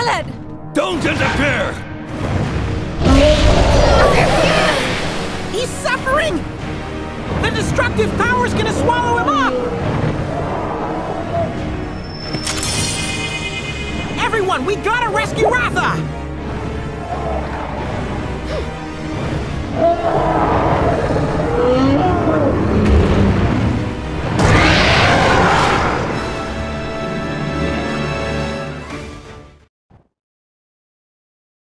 Kill it! Don't interfere! He's suffering! The destructive power's gonna swallow him up! Everyone, we gotta rescue Ratha!